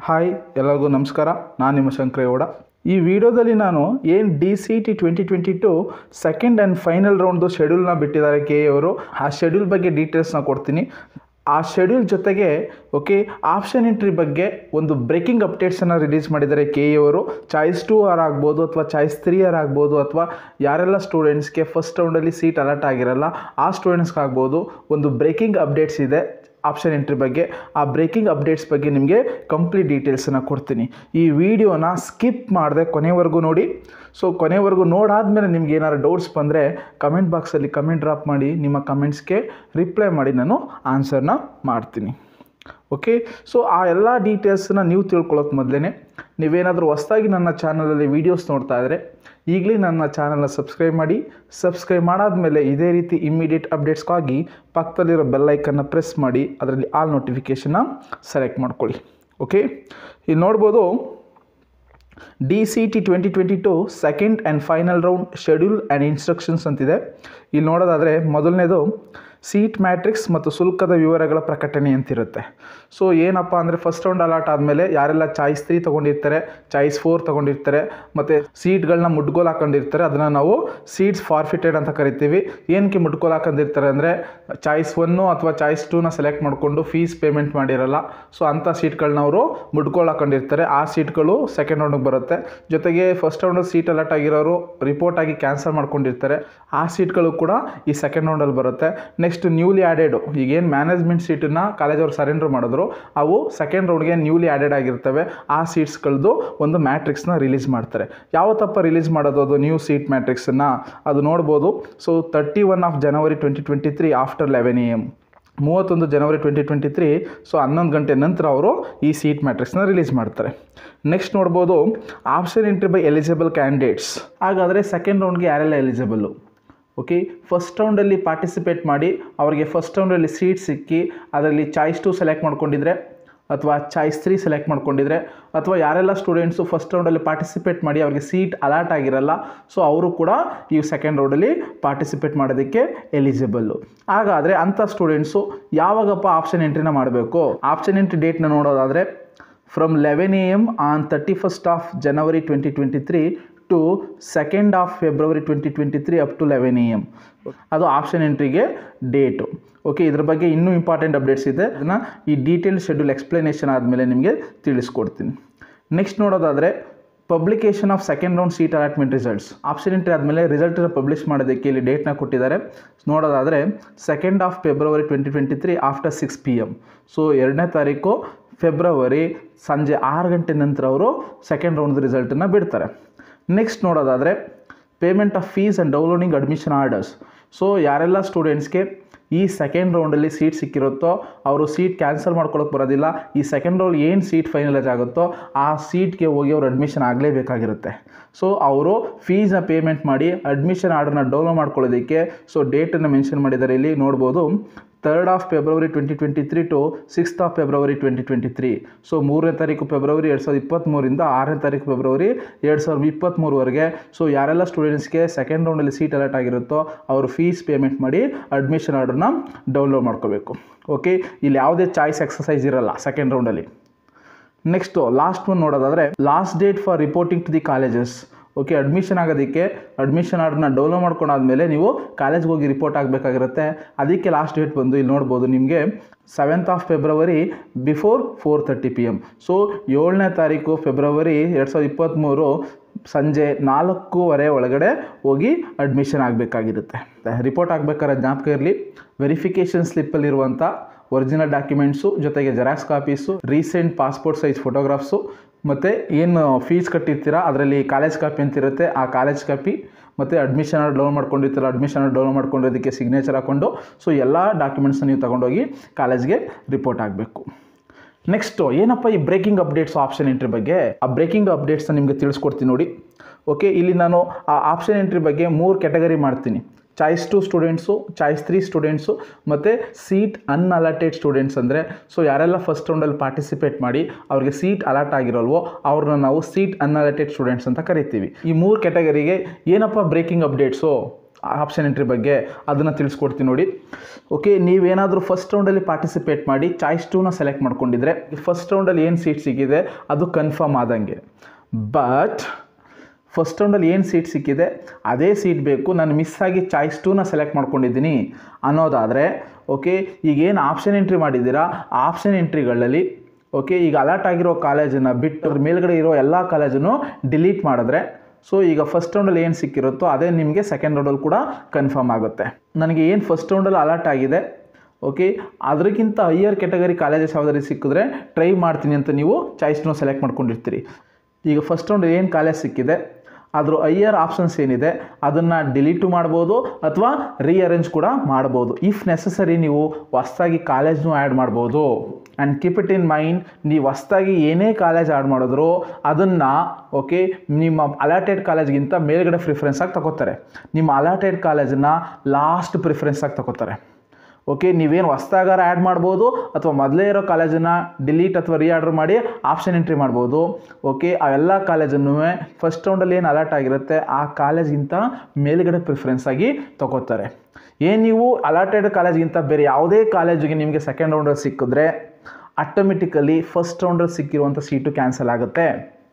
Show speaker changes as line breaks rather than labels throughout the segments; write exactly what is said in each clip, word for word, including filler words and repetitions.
Hi ಎಲ್ಲರಿಗೂ ನಮಸ್ಕಾರ. ನಾನು ನಿಮ್ಮ ಶಂಕರೇಗೌಡ. ಈ ವಿಡಿಯೋದಲ್ಲಿ ನಾನು ಏನು D C E T twenty twenty two second and final ರೌಂಡ್ದು ಶೆಡ್ಯೂಲ್ನ ಬಿಟ್ಟಿದ್ದಾರೆ ಕೆ ಎ ಅವರು. ಆ ಶೆಡ್ಯೂಲ್ ಬಗ್ಗೆ ಡೀಟೇಲ್ಸ್ನ ಕೊಡ್ತೀನಿ. ಆ ಶೆಡ್ಯೂಲ್ ಜೊತೆಗೆ ಓಕೆ ಆಪ್ಷನ್ ಎಂಟ್ರಿ ಬಗ್ಗೆ ಒಂದು ಬ್ರೇಕಿಂಗ್ ಅಪ್ಡೇಟ್ಸನ್ನು ರಿಲೀಸ್ ಮಾಡಿದ್ದಾರೆ ಕೆ ಎ ಅವರು. ಚಾಯ್ಸ್ ಟೂ ಆರ್ ಆಗ್ಬೋದು ಅಥವಾ ಚಾಯ್ಸ್ ತ್ರೀ ಆರ್ ಆಗ್ಬೋದು, ಅಥವಾ ಯಾರೆಲ್ಲ ಸ್ಟೂಡೆಂಟ್ಸ್ಗೆ ಫಸ್ಟ್ ರೌಂಡಲ್ಲಿ ಸೀಟ್ ಅಲಾಟ್ ಆಗಿರಲ್ಲ ಆ ಸ್ಟೂಡೆಂಟ್ಸ್ಗಾಗ್ಬೋದು ಒಂದು ಬ್ರೇಕಿಂಗ್ ಅಪ್ಡೇಟ್ಸ್ ಇದೆ ಆಪ್ಷನ್ ಎಂಟ್ರಿ ಬಗ್ಗೆ. ಆ ಬ್ರೇಕಿಂಗ್ ಅಪ್ಡೇಟ್ಸ್ ಬಗ್ಗೆ ನಿಮಗೆ ಕಂಪ್ಲೀಟ್ ಡೀಟೇಲ್ಸನ್ನು ಕೊಡ್ತೀನಿ. ಈ ವಿಡಿಯೋನ ಸ್ಕಿಪ್ ಮಾಡದೆ ಕೊನೆವರೆಗೂ ನೋಡಿ. ಸೊ ಕೊನೆವರೆಗೂ ನೋಡಾದ್ಮೇಲೆ ನಿಮ್ಗೆ ಏನಾದ್ರು ಡೌಟ್ಸ್ ಬಂದರೆ ಕಮೆಂಟ್ ಬಾಕ್ಸಲ್ಲಿ ಕಮೆಂಟ್ ಡ್ರಾಪ್ ಮಾಡಿ. ನಿಮ್ಮ ಕಮೆಂಟ್ಸ್ಗೆ ರಿಪ್ಲೈ ಮಾಡಿ ನಾನು ಆನ್ಸರ್ನ ಮಾಡ್ತೀನಿ. ಓಕೆ, ಸೊ ಆ ಎಲ್ಲ ಡೀಟೇಲ್ಸನ್ನ ನೀವು ತಿಳ್ಕೊಳ್ಳೋಕೆ ಮೊದಲೇ ನೀವೇನಾದರೂ ಹೊಸದಾಗಿ ನನ್ನ ಚಾನಲಲ್ಲಿ ವೀಡಿಯೋಸ್ ನೋಡ್ತಾ ಇದ್ದರೆ ಈಗಲೇ ನನ್ನ ಚಾನಲ್ನ ಸಬ್ಸ್ಕ್ರೈಬ್ ಮಾಡಿ. ಸಬ್ಸ್ಕ್ರೈಬ್ ಮಾಡಾದಮೇಲೆ ಇದೇ ರೀತಿ ಇಮ್ಮಿಡಿಯೇಟ್ ಅಪ್ಡೇಟ್ಸ್ಗಾಗಿ ಪಕ್ಕದಲ್ಲಿರೋ ಬೆಲ್ಲೈಕನ್ನು ಪ್ರೆಸ್ ಮಾಡಿ ಅದರಲ್ಲಿ ಆಲ್ ನೋಟಿಫಿಕೇಷನ್ನ ಸೆಲೆಕ್ಟ್ ಮಾಡ್ಕೊಳ್ಳಿ. ಓಕೆ, ಇಲ್ಲಿ ನೋಡ್ಬೋದು D C E T twenty twenty two second and final round schedule and instructions ಅಂತಿದೆ. ಇಲ್ಲಿ ನೋಡೋದಾದರೆ ಮೊದಲನೇದು ಸೀಟ್ ಮ್ಯಾಟ್ರಿಕ್ಸ್ ಮತ್ತು ಶುಲ್ಕದ ವಿವರಗಳ ಪ್ರಕಟಣೆ ಅಂತಿರುತ್ತೆ. ಸೊ ಏನಪ್ಪ ಅಂದರೆ ಫಸ್ಟ್ ರೌಂಡ್ ಅಲಾಟ್ ಆದಮೇಲೆ ಯಾರೆಲ್ಲ ಚಾಯ್ಸ್ ತ್ರೀ ತೊಗೊಂಡಿರ್ತಾರೆ, ಚಾಯ್ಸ್ ಫೋರ್ ತೊಗೊಂಡಿರ್ತಾರೆ ಮತ್ತು ಸೀಟ್ಗಳನ್ನ ಮುಡ್ಗೋಲು ಹಾಕೊಂಡಿರ್ತಾರೆ, ಅದನ್ನು ನಾವು ಸೀಟ್ಸ್ ಫಾರ್ಫಿಟೆಡ್ ಅಂತ ಕರಿತೀವಿ. ಏನಕ್ಕೆ ಮುಡ್ಗೋಲು ಹಾಕೊಂಡಿರ್ತಾರೆ ಅಂದರೆ ಚಾಯ್ಸ್ ಒನ್ನು ಅಥವಾ ಚಾಯ್ಸ್ ಟೂನ ಸೆಲೆಕ್ಟ್ ಮಾಡಿಕೊಂಡು ಫೀಸ್ ಪೇಮೆಂಟ್ ಮಾಡಿರಲ್ಲ. ಸೊ ಅಂಥ ಸೀಟ್ಗಳನ್ನ ಅವರು ಮುಡ್ಗೋಲು ಹಾಕೊಂಡಿರ್ತಾರೆ. ಆ ಸೀಟ್ಗಳು ಸೆಕೆಂಡ್ ರೌಂಡಿಗೆ ಬರುತ್ತೆ. ಜೊತೆಗೆ ಫಸ್ಟ್ ರೌಂಡ್ ಸೀಟ್ ಅಲಾಟ್ ಆಗಿರೋರು ರಿಪೋರ್ಟ್ ಆಗಿ ಕ್ಯಾನ್ಸಲ್ ಮಾಡ್ಕೊಂಡಿರ್ತಾರೆ. ಆ ಸೀಟ್ಗಳು ಕೂಡ ಈ ಸೆಕೆಂಡ್ ರೌಂಡಲ್ಲಿ ಬರುತ್ತೆ. ನೆಕ್ಸ್ಟ್ ನ್ಯೂಲಿ ಆ್ಯಡೆಡು, ಈಗೇನು ಮ್ಯಾನೇಜ್ಮೆಂಟ್ ಸೀಟನ್ನು ಕಾಲೇಜವ್ರು ಸರೆಂಡರ್ ಮಾಡಿದ್ರು ಅವು ಸೆಕೆಂಡ್ ರೌಂಡ್ಗೆ ನ್ಯೂಲಿ ಆ್ಯಡೆಡ್ ಆಗಿರ್ತವೆ. ಆ ಸೀಟ್ಸ್ಗಳದ್ದು ಒಂದು ಮ್ಯಾಟ್ರಿಕ್ಸ್ನ ರಿಲೀಸ್ ಮಾಡ್ತಾರೆ. ಯಾವತ್ತಪ್ಪ ರಿಲೀಸ್ ಮಾಡೋದು ಅದು ನ್ಯೂ ಸೀಟ್ ಮ್ಯಾಟ್ರಿಕ್ಸನ್ನು ಅದು ನೋಡ್ಬೋದು. So thirty one of January twenty twenty three after eleven A M ಮೂವತ್ತೊಂದು ಜನವರಿ ಟ್ವೆಂಟಿ ಟ್ವೆಂಟಿ ತ್ರೀ ಸೊ ಹನ್ನೊಂದು ಗಂಟೆ ನಂತರ ಅವರು ಈ ಸೀಟ್ ಮ್ಯಾಟ್ರಿಕ್ಸ್ನ ರಿಲೀಸ್ ಮಾಡ್ತಾರೆ. ನೆಕ್ಸ್ಟ್ ನೋಡ್ಬೋದು option entry by eligible candidates. ಹಾಗಾದರೆ ಸೆಕೆಂಡ್ ರೌಂಡ್ಗೆ ಯಾರೆಲ್ಲ ಎಲಿಜಿಬಲ್ಲು? ಓಕೆ, ಫಸ್ಟ್ ರೌಂಡಲ್ಲಿ ಪಾರ್ಟಿಸಿಪೇಟ್ ಮಾಡಿ ಅವರಿಗೆ ಫಸ್ಟ್ ರೌಂಡಲ್ಲಿ ಸೀಟ್ ಸಿಕ್ಕಿ ಅದರಲ್ಲಿ ಚಾಯ್ಸ್ ಟು ಸೆಲೆಕ್ಟ್ ಮಾಡ್ಕೊಂಡಿದ್ರೆ ಅಥವಾ ಚಾಯ್ಸ್ ತ್ರೀ ಸೆಲೆಕ್ಟ್ ಮಾಡ್ಕೊಂಡಿದ್ರೆ ಅಥವಾ ಯಾರೆಲ್ಲ ಸ್ಟೂಡೆಂಟ್ಸು ಫಸ್ಟ್ ರೌಂಡಲ್ಲಿ ಪಾರ್ಟಿಸಿಪೇಟ್ ಮಾಡಿ ಅವ್ರಿಗೆ ಸೀಟ್ ಅಲಾಟ್ ಆಗಿರಲ್ಲ ಸೊ ಅವರು ಕೂಡ ಈ ಸೆಕೆಂಡ್ ರೌಂಡಲ್ಲಿ ಪಾರ್ಟಿಸಿಪೇಟ್ ಮಾಡೋದಕ್ಕೆ ಎಲಿಜಿಬಲ್ಲು. ಹಾಗಾದರೆ ಅಂಥ ಸ್ಟೂಡೆಂಟ್ಸು ಯಾವಾಗಪ್ಪ ಆಪ್ಷನ್ ಎಂಟ್ರಿನ ಮಾಡಬೇಕು? ಆಪ್ಷನ್ ಎಂಟ್ರಿ ಡೇಟ್ನ ನೋಡೋದಾದರೆ from eleven A M on thirty first of January twenty twenty three to second of February twenty twenty three up to eleven A M ಅದು option ಎಂಟ್ರಿಗೆ date. Okay, ಇದ್ರ ಬಗ್ಗೆ ಇನ್ನೂ important updates ಇದೆ. ಅದನ್ನು ಈ ಡೀಟೇಲ್ ಶೆಡ್ಯೂಲ್ ಎಕ್ಸ್ಪ್ಲನೇಷನ್ ಆದಮೇಲೆ ನಿಮಗೆ ತಿಳಿಸ್ಕೊಡ್ತೀನಿ. ನೆಕ್ಸ್ಟ್ ನೋಡೋದಾದರೆ publication of second round seat allotment results. Option entry ಆದಮೇಲೆ ರಿಸಲ್ಟನ್ನು ಪಬ್ಲಿಷ್ ಮಾಡೋದಕ್ಕೆ ಇಲ್ಲಿ ಡೇಟ್ನ ಕೊಟ್ಟಿದ್ದಾರೆ. ನೋಡೋದಾದರೆ second of February twenty twenty three after six P M so ಎರಡನೇ ತಾರೀಕು ಫೆಬ್ರವರಿ ಸಂಜೆ ಆರು ಗಂಟೆ ನಂತರ ಅವರು ಸೆಕೆಂಡ್ ರೌಂಡ್ ರಿಸಲ್ಟನ್ನು ಬಿಡ್ತಾರೆ. ನೆಕ್ಸ್ಟ್ ನೋಡೋದಾದರೆ payment of fees and downloading admission orders. So ಯಾರೆಲ್ಲ ಸ್ಟೂಡೆಂಟ್ಸ್ಗೆ ಈ ಸೆಕೆಂಡ್ ರೌಂಡಲ್ಲಿ ಸೀಟ್ ಸಿಕ್ಕಿರುತ್ತೋ ಅವರು ಸೀಟ್ ಕ್ಯಾನ್ಸಲ್ ಮಾಡ್ಕೊಳ್ಳೋಕೆ ಬರೋದಿಲ್ಲ. ಈ ಸೆಕೆಂಡ್ ರೌಂಡ್ ಏನು ಸೀಟ್ ಫೈನಲೈಸ್ ಆಗುತ್ತೋ ಆ ಸೀಟ್ಗೆ ಹೋಗಿ ಅವರು ಅಡ್ಮಿಷನ್ ಆಗಲೇಬೇಕಾಗಿರುತ್ತೆ. ಸೊ ಅವರು ಫೀಸ್ನ ಪೇಮೆಂಟ್ ಮಾಡಿ ಅಡ್ಮಿಷನ್ ಆರ್ಡರ್ನ ಡೌನ್ಲೋಡ್ ಮಾಡ್ಕೊಳ್ಳೋದಕ್ಕೆ ಸೊ ಡೇಟನ್ನು ಮೆನ್ಷನ್ ಮಾಡಿದ್ದಾರೆ. ಇಲ್ಲಿ ನೋಡ್ಬೋದು third of February twenty twenty three to sixth of February twenty twenty three so ಮೂರನೇ ತಾರೀಕು ಫೆಬ್ರವರಿ ಎರಡು ಸಾವಿರದ ಇಪ್ಪತ್ತ್ಮೂರಿಂದ ಆರನೇ ತಾರೀಕು ಫೆಬ್ರವರಿ ಎರಡು ಸಾವಿರದ ಇಪ್ಪತ್ತ್ಮೂರವರೆಗೆ ಸೊ ಯಾರೆಲ್ಲ ಸ್ಟೂಡೆಂಟ್ಸ್ಗೆ ಸೆಕೆಂಡ್ ರೌಂಡಲ್ಲಿ ಸೀಟ್ ಅಲಾಟ್ ಆಗಿರುತ್ತೋ ಅವರು ಫೀಸ್ ಪೇಮೆಂಟ್ ಮಾಡಿ ಅಡ್ಮಿಷನ್ ಆರ್ಡರ್ನ ಡೌನ್ಲೋಡ್ ಮಾಡ್ಕೋಬೇಕು. ಓಕೆ, ಇಲ್ಲಿ ಯಾವುದೇ ಚಾಯ್ಸ್ ಎಕ್ಸಸೈಸ್ ಇರಲ್ಲ ಸೆಕೆಂಡ್ ರೌಂಡಲ್ಲಿ. ನೆಕ್ಸ್ಟು ಲಾಸ್ಟ್ ಒನ್ ನೋಡೋದಾದರೆ last date for reporting to the colleges. Okay, admission ಆಗೋದಕ್ಕೆ ಅಡ್ಮಿಷನ್ ಆರ್ಡರ್ನ ಡೌನ್ಲೋಡ್ ಮಾಡ್ಕೊಂಡಾದ್ಮೇಲೆ ನೀವು ಕಾಲೇಜ್ಗೆ ಹೋಗಿ ರಿಪೋರ್ಟ್ ಆಗಬೇಕಾಗಿರುತ್ತೆ. ಅದಕ್ಕೆ ಲಾಸ್ಟ್ ಡೇಟ್ ಬಂದು ಇಲ್ಲಿ ನೋಡ್ಬೋದು ನಿಮಗೆ seventh of February before four thirty P M so ಏಳನೇ ತಾರೀಕು ಫೆಬ್ರವರಿ ಎರಡು ಸಾವಿರದ ಇಪ್ಪತ್ತ್ಮೂರು ಸಂಜೆ ನಾಲ್ಕೂವರೆ ಒಳಗಡೆ ಹೋಗಿ ಅಡ್ಮಿಷನ್ ಆಗಬೇಕಾಗಿರುತ್ತೆ. ರಿಪೋರ್ಟ್ ಆಗಬೇಕಾದ್ರೆ ಜ್ಞಾಪಕ ಇರಲಿ, ವೆರಿಫಿಕೇಷನ್ ಸ್ಲಿಪ್ಪಲ್ಲಿರುವಂಥ ಒರಿಜಿನಲ್ ಡಾಕ್ಯುಮೆಂಟ್ಸು ಜೊತೆಗೆ xerox copies, recent passport size photographs ಮತ್ತು ಏನು ಫೀಸ್ ಕಟ್ಟಿರ್ತೀರ ಅದರಲ್ಲಿ ಕಾಲೇಜ್ ಕಾಪಿ ಅಂತಿರುತ್ತೆ ಆ ಕಾಲೇಜ್ ಕಾಪಿ ಮತ್ತು ಅಡ್ಮಿಷನ್ ಡೌನ್ಲೋಡ್ ಮಾಡ್ಕೊಂಡಿರ್ತೀರ ಅಡ್ಮಿಷನ್ ಡೌನ್ಲೋಡ್ ಮಾಡ್ಕೊಂಡಿರೋದಕ್ಕೆ ಸಿಗ್ನೇಚರ್ ಹಾಕ್ಕೊಂಡು ಸೊ ಎಲ್ಲ ಡಾಕ್ಯುಮೆಂಟ್ಸ್ನ ನೀವು ತೊಗೊಂಡೋಗಿ ಕಾಲೇಜ್ಗೆ ರಿಪೋರ್ಟ್ ಆಗಬೇಕು. ನೆಕ್ಸ್ಟು ಏನಪ್ಪ ಈ ಬ್ರೇಕಿಂಗ್ ಅಪ್ಡೇಟ್ಸ್ ಆಪ್ಷನ್ ಎಂಟ್ರಿ ಬಗ್ಗೆ? ಆ ಬ್ರೇಕಿಂಗ್ ಅಪ್ಡೇಟ್ಸ್ನ ನಿಮಗೆ ತಿಳಿಸ್ಕೊಡ್ತೀನಿ ನೋಡಿ. ಓಕೆ, ಇಲ್ಲಿ ನಾನು ಆ ಆಪ್ಷನ್ ಎಂಟ್ರಿ ಬಗ್ಗೆ ಮೂರು ಕ್ಯಾಟಗರಿ ಮಾಡ್ತೀನಿ. Choice two students, choice three students ಮತ್ತು ಸೀಟ್ ಅನ್ಅಲಾಟೆಡ್ ಸ್ಟೂಡೆಂಟ್ಸ್. ಅಂದರೆ ಸೊ ಯಾರೆಲ್ಲ ಫಸ್ಟ್ ರೌಂಡಲ್ಲಿ ಪಾರ್ಟಿಸಿಪೇಟ್ ಮಾಡಿ ಅವ್ರಿಗೆ ಸೀಟ್ ಅಲಾಟ್ ಆಗಿರೋಲ್ವೋ ಅವ್ರನ್ನ ನಾವು ಸೀಟ್ ಅನ್ಅಲಾಟೆಡ್ ಸ್ಟೂಡೆಂಟ್ಸ್ ಅಂತ ಕರಿತೀವಿ. ಈ ಮೂರು ಕ್ಯಾಟಗರಿಗೆ ಏನಪ್ಪ ಬ್ರೇಕಿಂಗ್ ಅಪ್ಡೇಟ್ಸು ಆಪ್ಷನ್ ಎಂಟ್ರಿ ಬಗ್ಗೆ ಅದನ್ನು ತಿಳಿಸ್ಕೊಡ್ತೀನಿ ನೋಡಿ. ಓಕೆ, ನೀವೇನಾದರೂ ಫಸ್ಟ್ ರೌಂಡಲ್ಲಿ ಪಾರ್ಟಿಸಿಪೇಟ್ ಮಾಡಿ ಚಾಯ್ಸ್ ಟೂನ ಸೆಲೆಕ್ಟ್ ಮಾಡ್ಕೊಂಡಿದ್ರೆ ಫಸ್ಟ್ ರೌಂಡಲ್ಲಿ ಏನು ಸೀಟ್ ಸಿಕ್ಕಿದೆ ಅದು ಕನ್ಫರ್ಮ್ ಆದಂಗೆ. ಬಟ್ ಫಸ್ಟ್ ರೌಂಡಲ್ಲಿ ಏನು ಸೀಟ್ ಸಿಕ್ಕಿದೆ ಅದೇ ಸೀಟ್ ಬೇಕು, ನಾನು ಮಿಸ್ ಆಗಿ ಚಾಯ್ಸ್ ಟೂನ ಸೆಲೆಕ್ಟ್ ಮಾಡ್ಕೊಂಡಿದ್ದೀನಿ ಅನ್ನೋದಾದರೆ ಓಕೆ, ಈಗೇನು ಆಪ್ಷನ್ ಎಂಟ್ರಿ ಮಾಡಿದ್ದೀರಾ ಆಪ್ಷನ್ ಎಂಟ್ರಿಗಳಲ್ಲಿ ಓಕೆ, ಈಗ ಅಲರ್ಟ್ ಆಗಿರೋ ಕಾಲೇಜನ್ನು ಬಿಟ್ಟು ಅದ್ರ ಮೇಲ್ಗಡೆ ಇರೋ ಎಲ್ಲ ಕಾಲೇಜನ್ನು ಡಿಲೀಟ್ ಮಾಡಿದ್ರೆ ಸೊ ಈಗ ಫಸ್ಟ್ ರೌಂಡಲ್ಲಿ ಏನು ಸಿಕ್ಕಿರುತ್ತೋ ಅದೇ ನಿಮಗೆ ಸೆಕೆಂಡ್ ರೌಂಡಲ್ಲಿ ಕೂಡ ಕನ್ಫರ್ಮ್ ಆಗುತ್ತೆ. ನನಗೆ ಏನು ಫಸ್ಟ್ ರೌಂಡಲ್ಲಿ ಅಲರ್ಟ್ ಆಗಿದೆ ಓಕೆ, ಅದಕ್ಕಿಂತ ಹೈಯರ್ ಕ್ಯಾಟಗರಿ ಕಾಲೇಜಸ್ ಯಾವುದಾದ್ರು ಸಿಕ್ಕಿದ್ರೆ ಟ್ರೈ ಮಾಡ್ತೀನಿ ಅಂತ ನೀವು ಚಾಯ್ಸ್ನ ಸೆಲೆಕ್ಟ್ ಮಾಡ್ಕೊಂಡಿರ್ತೀರಿ. ಈಗ ಫಸ್ಟ್ ರೌಂಡ್ ಏನು ಕಾಲೇಜ್ ಸಿಕ್ಕಿದೆ ಅದ್ರ ಹೈಯರ್ ಆಪ್ಷನ್ಸ್ ಏನಿದೆ ಅದನ್ನು ಡಿಲೀಟು ಮಾಡ್ಬೋದು ಅಥವಾ ರೀಅರೇಂಜ್ ಕೂಡ ಮಾಡ್ಬೋದು. ಇಫ್ ನೆಸಸರಿ ನೀವು ಹೊಸ್ದಾಗಿ ಕಾಲೇಜ್ನೂ ಆ್ಯಡ್ ಮಾಡ್ಬೋದು. And keep it in mind, ನೀವು ಹೊಸ್ದಾಗಿ ಏನೇ ಕಾಲೇಜ್ ಆ್ಯಡ್ ಮಾಡಿದ್ರು ಅದನ್ನು ಓಕೆ ನಿಮ್ಮ ಅಲಾಟೆಡ್ ಕಾಲೇಜ್ಗಿಂತ ಮೇಲ್ಗಡೆ ಪ್ರಿಫರೆನ್ಸ್ ಆಗಿ ತಗೋತಾರೆ. ನಿಮ್ಮ ಅಲಾಟೆಡ್ ಕಾಲೇಜನ್ನು ಲಾಸ್ಟ್ ಪ್ರಿಫರೆನ್ಸ್ ಆಗಿ ತಗೋತಾರೆ. ಓಕೆ, ನೀವೇನು ಹೊಸ್ದಾಗಾರ ಆ್ಯಡ್ ಮಾಡ್ಬೋದು ಅಥವಾ ಮೊದಲೇ ಇರೋ ಕಾಲೇಜನ್ನು ಡಿಲೀಟ್ ಅಥವಾ ರೀಆರ್ಡರ್ ಮಾಡಿ ಆಪ್ಷನ್ ಎಂಟ್ರಿ ಮಾಡ್ಬೋದು. ಓಕೆ, ಆ ಎಲ್ಲ ಕಾಲೇಜನ್ನು ಫಸ್ಟ್ ರೌಂಡಲ್ಲಿ ಏನು ಅಲರ್ಟ್ ಆಗಿರುತ್ತೆ ಆ ಕಾಲೇಜ್ಗಿಂತ ಮೇಲ್ಗಡೆ ಪ್ರಿಫರೆನ್ಸ್ ಆಗಿ ತಗೋತಾರೆ. ಏನು ನೀವು ಅಲಾಟೆಡ್ ಕಾಲೇಜ್ಗಿಂತ ಬೇರೆ ಯಾವುದೇ ಕಾಲೇಜಿಗೆ ನಿಮಗೆ ಸೆಕೆಂಡ್ ರೌಂಡಲ್ಲಿ ಸಿಕ್ಕಿದ್ರೆ ಆಟೋಮೆಟಿಕಲಿ ಫಸ್ಟ್ ರೌಂಡಲ್ಲಿ ಸಿಕ್ಕಿರುವಂಥ ಸೀಟು ಕ್ಯಾನ್ಸಲ್ ಆಗುತ್ತೆ.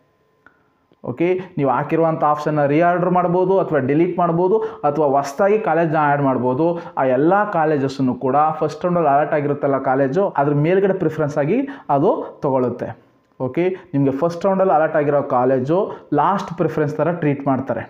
ಓಕೆ, ನೀವು ಹಾಕಿರುವಂಥ ಆಪ್ಷನ್ನ ರೀಆರ್ಡರ್ ಮಾಡ್ಬೋದು ಅಥವಾ ಡಿಲೀಟ್ ಮಾಡ್ಬೋದು ಅಥವಾ ಹೊಸ್ದಾಗಿ ಕಾಲೇಜ್ನ ಆ್ಯಡ್ ಮಾಡ್ಬೋದು. ಆ ಎಲ್ಲ ಕಾಲೇಜಸ್ಸನ್ನು ಕೂಡ ಫಸ್ಟ್ ರೌಂಡಲ್ಲಿ ಅಲರ್ಟ್ ಆಗಿರುತ್ತಲ್ಲ ಕಾಲೇಜು ಅದ್ರ ಮೇಲ್ಗಡೆ ಪ್ರಿಫರೆನ್ಸ್ ಆಗಿ ಅದು ತೊಗೊಳುತ್ತೆ. ಓಕೆ, ನಿಮಗೆ ಫಸ್ಟ್ ರೌಂಡಲ್ಲಿ ಅಲರ್ಟ್ ಆಗಿರೋ ಕಾಲೇಜು ಲಾಸ್ಟ್ ಪ್ರಿಫರೆನ್ಸ್ ಥರ ಟ್ರೀಟ್ ಮಾಡ್ತಾರೆ.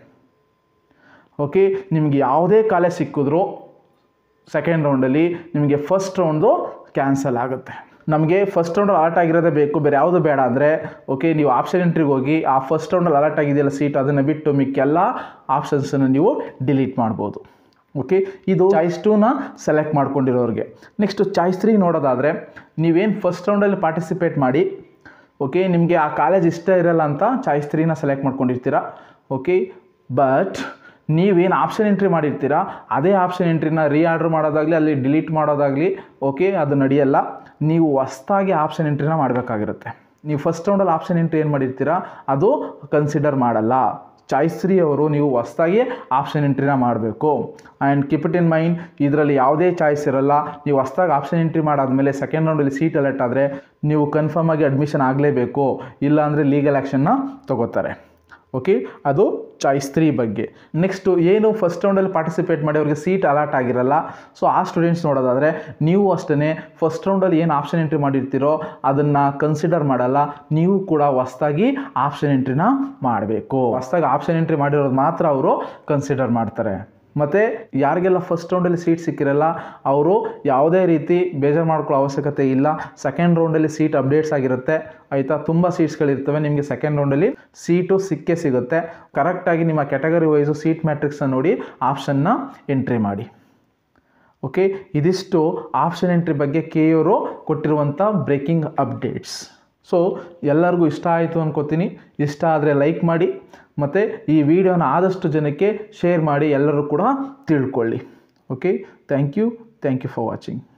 ಓಕೆ, ನಿಮಗೆ ಯಾವುದೇ ಕಾಲೇಜ್ ಸಿಕ್ಕಿದ್ರೂ ಸೆಕೆಂಡ್ ರೌಂಡಲ್ಲಿ ನಿಮಗೆ ಫಸ್ಟ್ ರೌಂಡು ಕ್ಯಾನ್ಸಲ್ ಆಗುತ್ತೆ. ನಮಗೆ ಫಸ್ಟ್ ರೌಂಡಲ್ಲಿ ಅಲರ್ಟ್ ಆಗಿರೋದೇ ಬೇಕು, ಬೇರೆ ಯಾವುದು ಬೇಡ ಅಂದರೆ ಓಕೆ ನೀವು ಆಪ್ಷನ್ ಎಂಟ್ರಿಗೆ ಹೋಗಿ ಆ ಫಸ್ಟ್ ರೌಂಡಲ್ಲಿ ಅಲರ್ಟ್ ಆಗಿದೆಯಲ್ಲ ಸೀಟ್ ಅದನ್ನು ಬಿಟ್ಟು ಮಿಕ್ಕೆಲ್ಲ ಆಪ್ಷನ್ಸನ್ನು ನೀವು ಡಿಲೀಟ್ ಮಾಡ್ಬೋದು. ಓಕೆ, ಇದು ಚಾಯ್ಸ್ ಟೂನ ಸೆಲೆಕ್ಟ್ ಮಾಡ್ಕೊಂಡಿರೋರಿಗೆ. ನೆಕ್ಸ್ಟು ಚಾಯ್ಸ್ ತ್ರೀ ನೋಡೋದಾದರೆ ನೀವೇನು ಫಸ್ಟ್ ರೌಂಡಲ್ಲಿ ಪಾರ್ಟಿಸಿಪೇಟ್ ಮಾಡಿ ಓಕೆ ನಿಮಗೆ ಆ ಕಾಲೇಜ್ ಇಷ್ಟ ಇರಲ್ಲ ಅಂತ ಚಾಯ್ಸ್ ತ್ರೀನ ಸೆಲೆಕ್ಟ್ ಮಾಡ್ಕೊಂಡಿರ್ತೀರ. ಓಕೆ, ಬಟ್ ನೀವೇನು ಆಪ್ಷನ್ ಎಂಟ್ರಿ ಮಾಡಿರ್ತೀರ ಅದೇ ಆಪ್ಷನ್ ಎಂಟ್ರಿನ ರೀಆರ್ಡರ್ ಮಾಡೋದಾಗಲಿ ಅಲ್ಲಿ ಡಿಲೀಟ್ ಮಾಡೋದಾಗಲಿ ಓಕೆ ಅದು ನಡೆಯಲ್ಲ. ನೀವು ಹೊಸ್ದಾಗಿ ಆಪ್ಷನ್ ಎಂಟ್ರಿನ ಮಾಡಬೇಕಾಗಿರುತ್ತೆ. ನೀವು ಫಸ್ಟ್ ರೌಂಡಲ್ಲಿ ಆಪ್ಷನ್ ಎಂಟ್ರಿ ಏನು ಮಾಡಿರ್ತೀರ ಅದು ಕನ್ಸಿಡರ್ ಮಾಡಲ್ಲ. ಚಾಯ್ಸ್ ತ್ರೀ ಅವರು ನೀವು ಹೊಸ್ದಾಗಿ ಆಪ್ಷನ್ ಎಂಟ್ರಿನ ಮಾಡಬೇಕು. And keep it in mind, ಇದರಲ್ಲಿ ಯಾವುದೇ ಚಾಯ್ಸ್ ಇರಲ್ಲ. ನೀವು ಹೊಸ್ದಾಗಿ ಆಪ್ಷನ್ ಎಂಟ್ರಿ ಮಾಡಾದಮೇಲೆ ಸೆಕೆಂಡ್ ರೌಂಡಲ್ಲಿ ಸೀಟ್ ಅಲರ್ಟ್ ಆದರೆ ನೀವು ಕನ್ಫರ್ಮ್ ಆಗಿ ಅಡ್ಮಿಷನ್ ಆಗಲೇಬೇಕು, ಇಲ್ಲಾಂದರೆ ಲೀಗಲ್ ಆ್ಯಕ್ಷನ್ನ ತಗೋತಾರೆ. ಓಕೆ, ಅದು ಚಾಯ್ಸ್ ತ್ರೀ ಬಗ್ಗೆ. ನೆಕ್ಸ್ಟು ಏನು ಫಸ್ಟ್ ರೌಂಡಲ್ಲಿ ಪಾರ್ಟಿಸಿಪೇಟ್ ಮಾಡಿ ಅವ್ರಿಗೆ ಸೀಟ್ ಅಲಾಟ್ ಆಗಿರಲ್ಲ. ಸೊ ಆ ಸ್ಟೂಡೆಂಟ್ಸ್ ನೋಡೋದಾದರೆ ನೀವು ಅಷ್ಟೇ ಫಸ್ಟ್ ರೌಂಡಲ್ಲಿ ಏನು ಆಪ್ಷನ್ ಎಂಟ್ರಿ ಮಾಡಿರ್ತೀರೋ ಅದನ್ನು ಕನ್ಸಿಡರ್ ಮಾಡಲ್ಲ. ನೀವು ಕೂಡ ಹೊಸ್ದಾಗಿ ಆಪ್ಷನ್ ಎಂಟ್ರಿನ ಮಾಡಬೇಕು. ಹೊಸ್ದಾಗಿ ಆಪ್ಷನ್ ಎಂಟ್ರಿ ಮಾಡಿರೋದು ಮಾತ್ರ ಅವರು ಕನ್ಸಿಡರ್ ಮಾಡ್ತಾರೆ. ಮತ್ತು ಯಾರಿಗೆಲ್ಲ ಫಸ್ಟ್ ರೌಂಡಲ್ಲಿ ಸೀಟ್ ಸಿಕ್ಕಿರಲ್ಲ ಅವರು ಯಾವುದೇ ರೀತಿ ಬೇಜಾರು ಮಾಡ್ಕೊಳ್ಳೋ ಅವಶ್ಯಕತೆ ಇಲ್ಲ. ಸೆಕೆಂಡ್ ರೌಂಡಲ್ಲಿ ಸೀಟ್ ಅಪ್ಡೇಟ್ಸ್ ಆಗಿರುತ್ತೆ ಆಯಿತಾ. ತುಂಬ ಸೀಟ್ಸ್ಗಳಿರ್ತವೆ, ನಿಮಗೆ ಸೆಕೆಂಡ್ ರೌಂಡಲ್ಲಿ ಸೀಟು ಸಿಕ್ಕೇ ಸಿಗುತ್ತೆ. ಕರೆಕ್ಟಾಗಿ ನಿಮ್ಮ ಕ್ಯಾಟಗರಿ ವೈಸು ಸೀಟ್ ಮ್ಯಾಟ್ರಿಕ್ಸನ್ನು ನೋಡಿ ಆಪ್ಷನ್ನ ಎಂಟ್ರಿ ಮಾಡಿ. ಓಕೆ, ಇದಿಷ್ಟು ಆಪ್ಷನ್ ಎಂಟ್ರಿ ಬಗ್ಗೆ ಕೆ ಅವರು ಕೊಟ್ಟಿರುವಂಥ ಬ್ರೇಕಿಂಗ್ ಅಪ್ಡೇಟ್ಸ್. ಸೊ ಎಲ್ಲರಿಗೂ ಇಷ್ಟ ಆಯಿತು ಅನ್ಕೋತೀನಿ. ಇಷ್ಟ ಆದರೆ ಲೈಕ್ ಮಾಡಿ ಮತ್ತು ಈ ವಿಡಿಯೋನ ಆದಷ್ಟು ಜನಕ್ಕೆ ಶೇರ್ ಮಾಡಿ, ಎಲ್ಲರೂ ಕೂಡ ತಿಳ್ಕೊಳ್ಳಿ. Okay, thank you thank you for watching.